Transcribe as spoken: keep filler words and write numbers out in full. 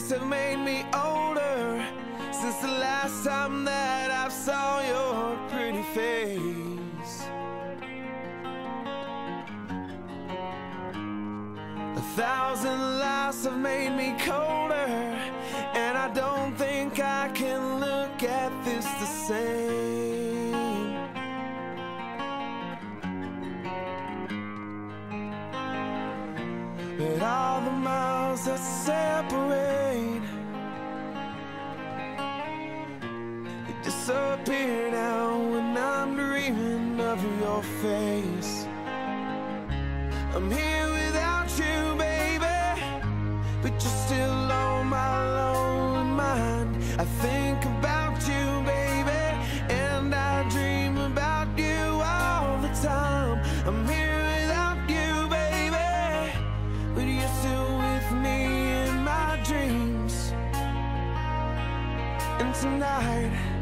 days have made me older since the last time that I saw your pretty face. A thousand lies have made me colder, and I don't think I can look at this the same. But all the miles that separate, they disappear now when I'm dreaming of your face. I'm here without you, baby, but you're still on my lonely mind. I think about you, baby, and I dream about you all the time. I'm here without you, baby, but you're still with me in my dreams. And tonight